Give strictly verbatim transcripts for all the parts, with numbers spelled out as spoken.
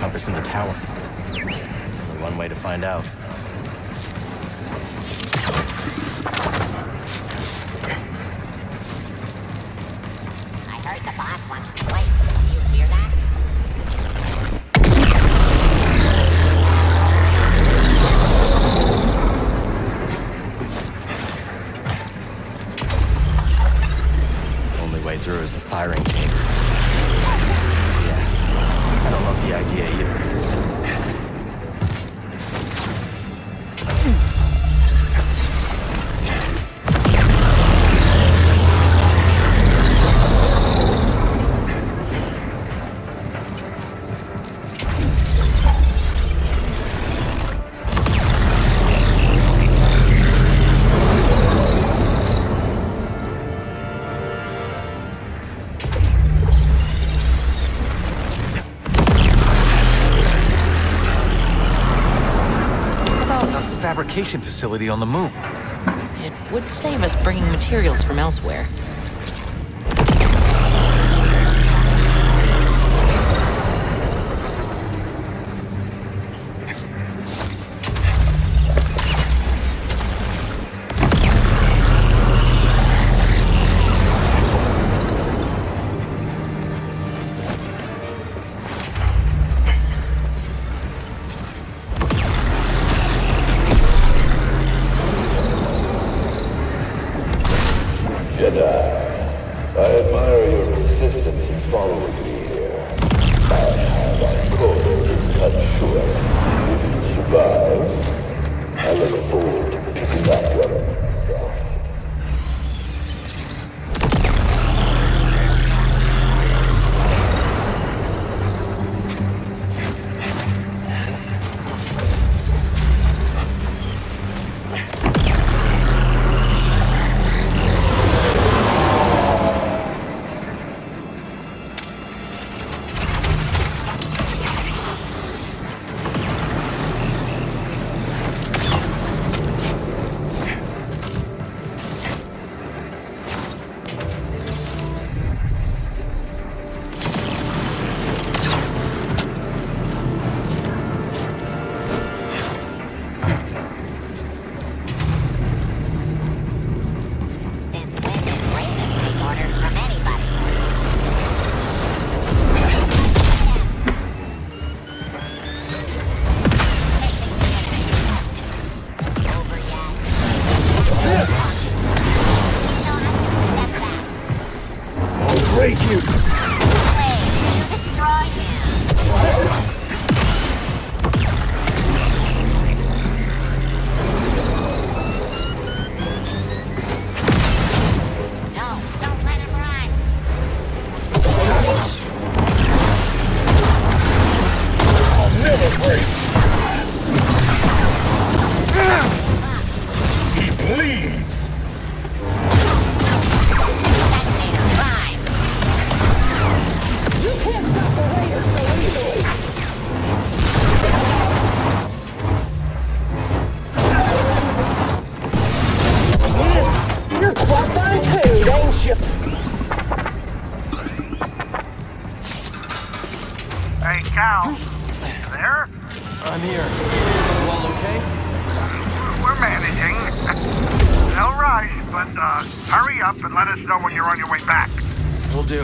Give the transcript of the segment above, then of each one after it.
compass in the tower. Only one way to find out. I heard the boss wants to fight. Do you hear that? Only way through is the firing chamber. Yeah, I don't love the idea either. Fabrication facility on the moon. It would save us bringing materials from elsewhere. Jedi, I admire your persistence in following me here. My time on code is cut short. If you survive, I look forward to picking up where I left off. Break you! Destroy him! No, don't let him run! I'll never break! He bleeds! You're quite fine too, ain't you? Hey, Cal. You there? I'm here. You all okay? We're managing. No rush, but uh, hurry up and let us know when you're on your way back. Will do.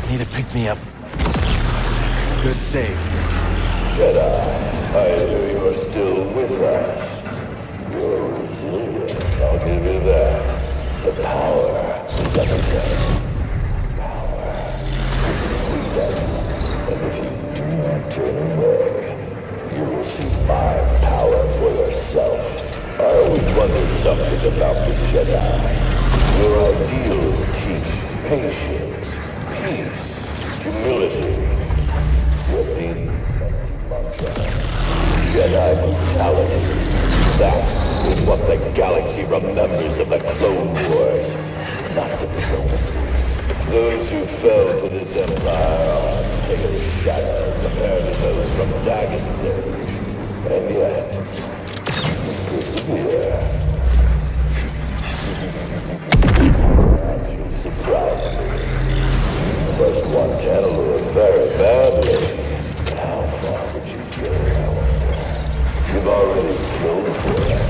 Need to pick me up. Good save. Jedi, I hear you are still with us. You're resilient, I'll give you that. The power is everything. Power is freedom. And if you do not turn away, you will see my power for yourself. I always wondered something about the Jedi. Your ideals teach patience, peace, humility. Your main mantra, Jedi brutality. That is what the galaxy remembers of the Clone Wars, not diplomacy. Those who fell to this empire are pale shadow compared to those from Dagon's age. And yet, persevere. Actually surprised me. You must want Tantalor very badly. But how far would you go, I wonder? You've already killed for it.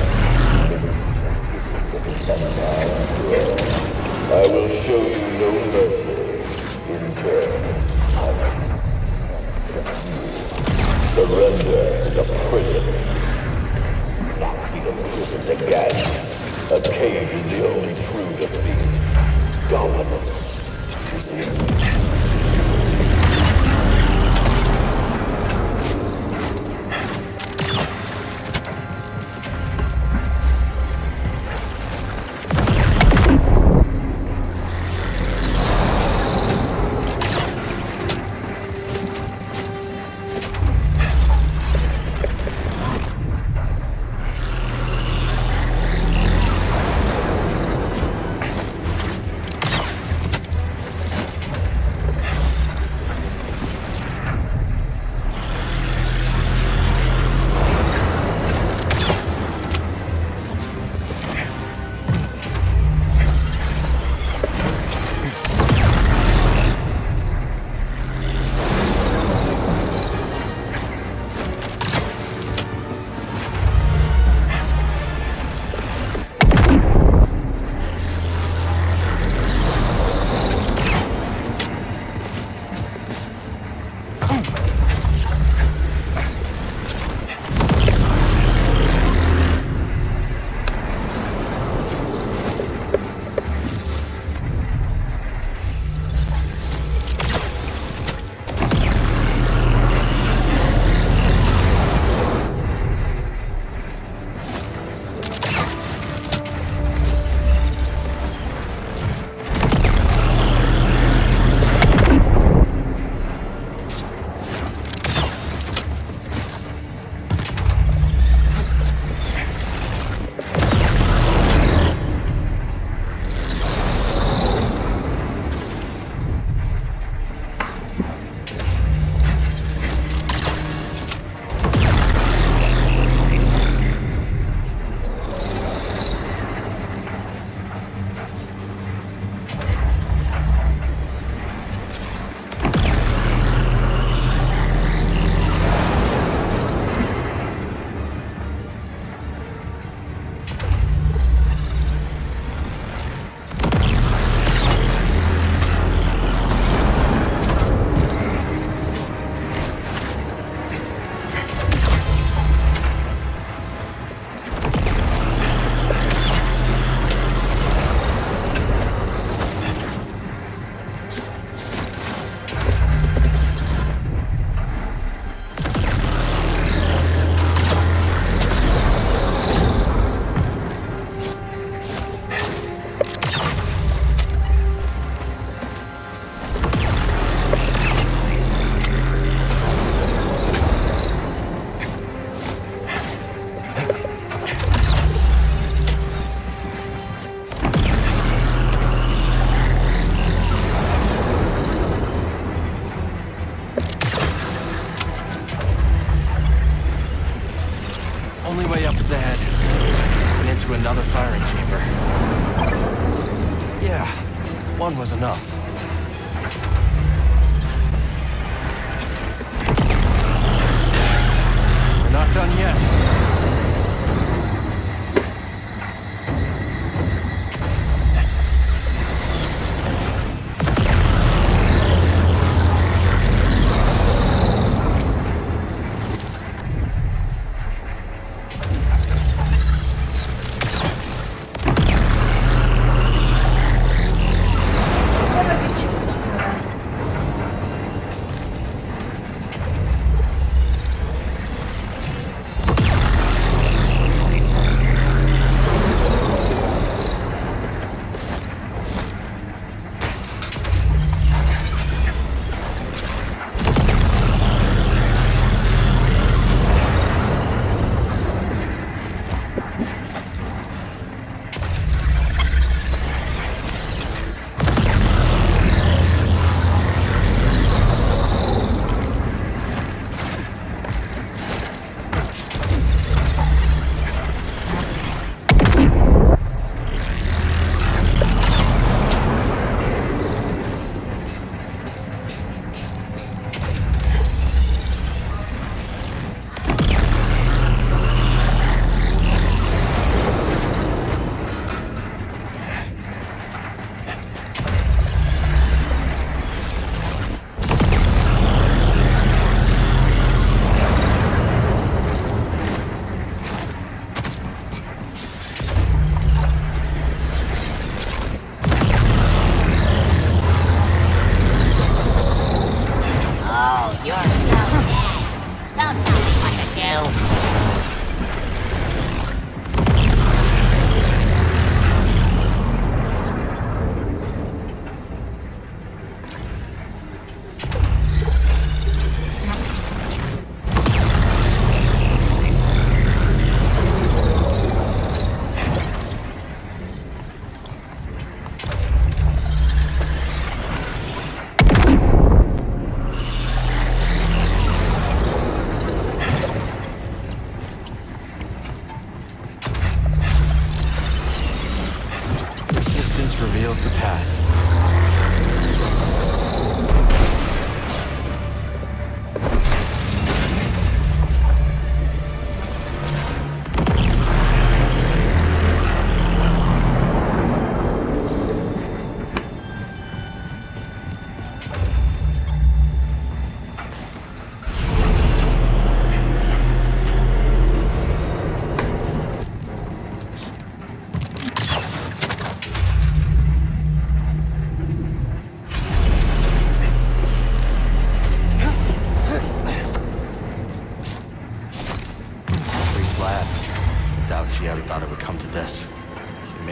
I will show you no mercy. In turn, I will surrender is a prison. Not be imprisoned again. A cage is the only true defeat. Dominance is the only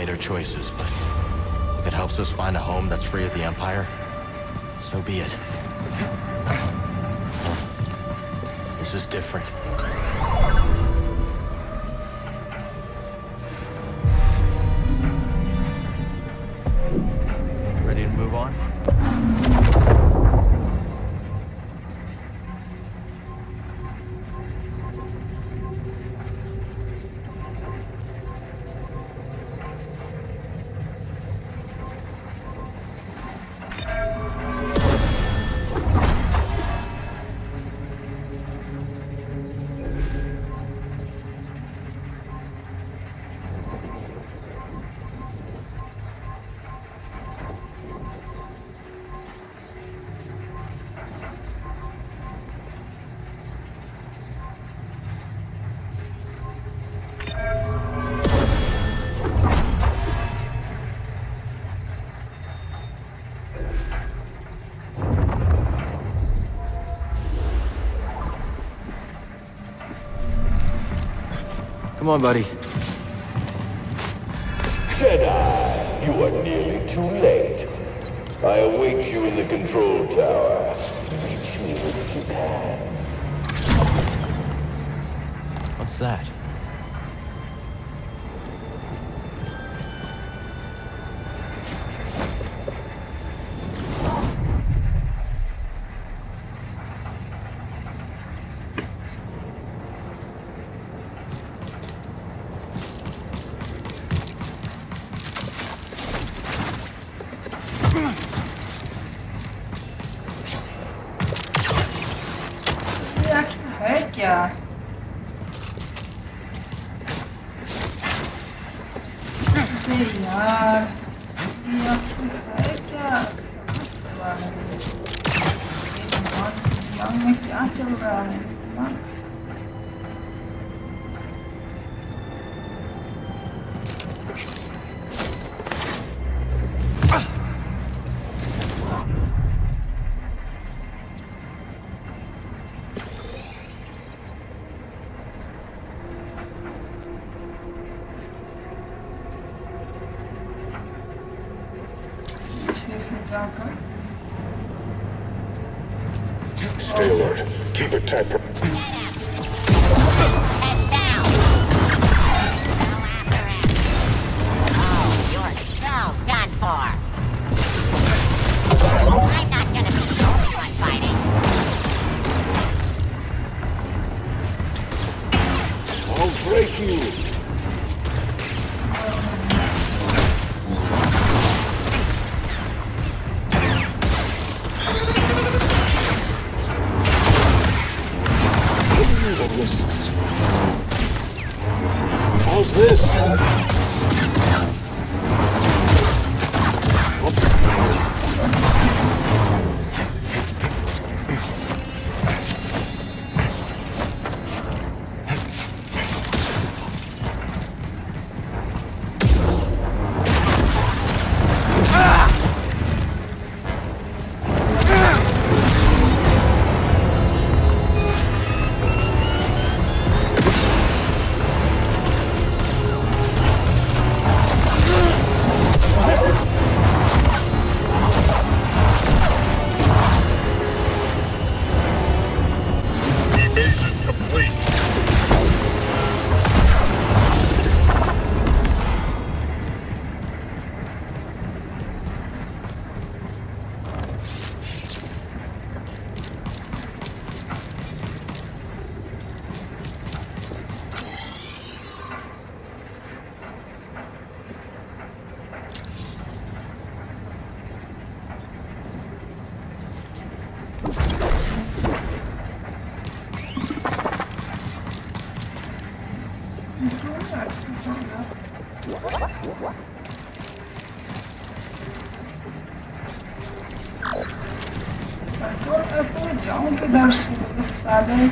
made our choices, but if it helps us find a home that's free of the Empire, so be it. This is different. Ready to move on? Come on, buddy. Jedi, you are nearly too late. I await you in the control tower. Reach me if you can. What's that? Ja. Det är... Jag försöker... Jag mycket att göra. Stay alert. Keep it tight. Head down! Go after him! Oh, you're so done for! I'm not gonna be the only one fighting! I'll break you! Risks. How's this? Jaunque deve ser, sabe?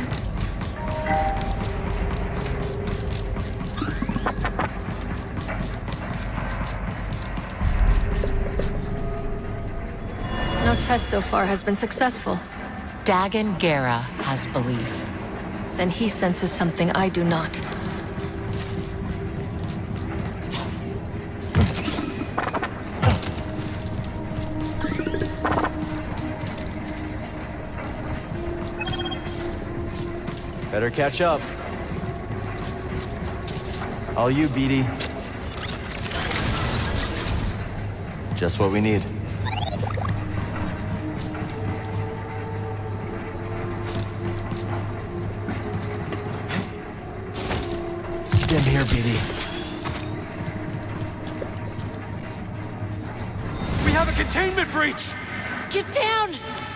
No test so far has been successful. Dagon Gera has belief. Then he senses something I do not. Better catch up. All you, Beatty. Just what we need. Stim here, Beatty. We have a containment breach! Get down!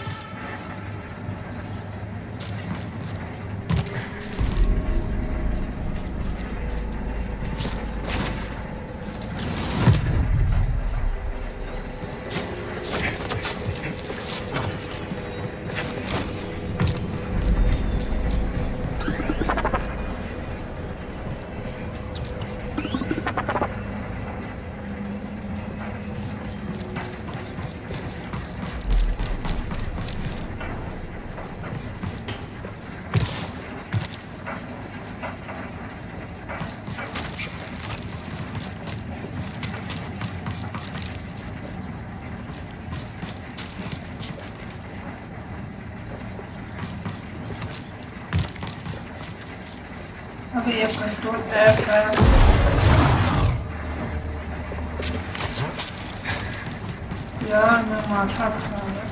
अबे ये control app है यार मैं माथा खराब है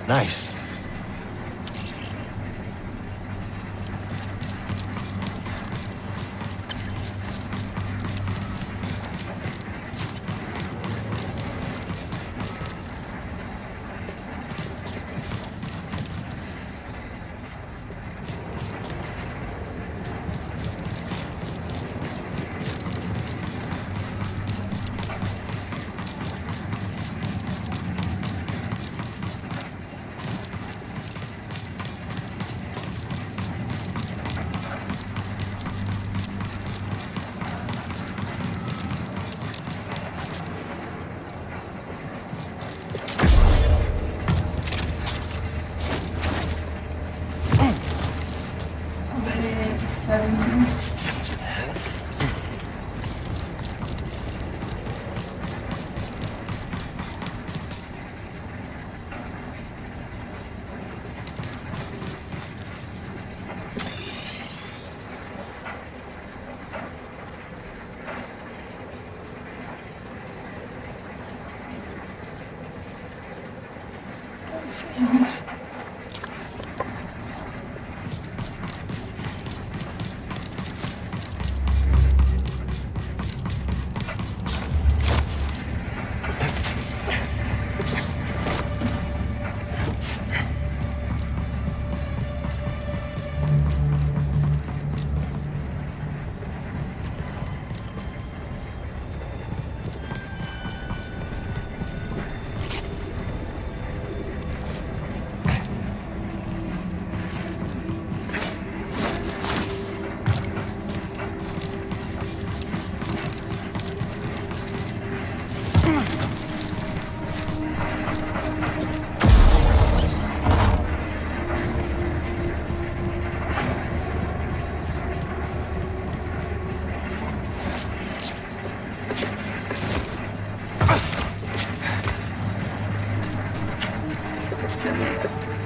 Nice. 这里。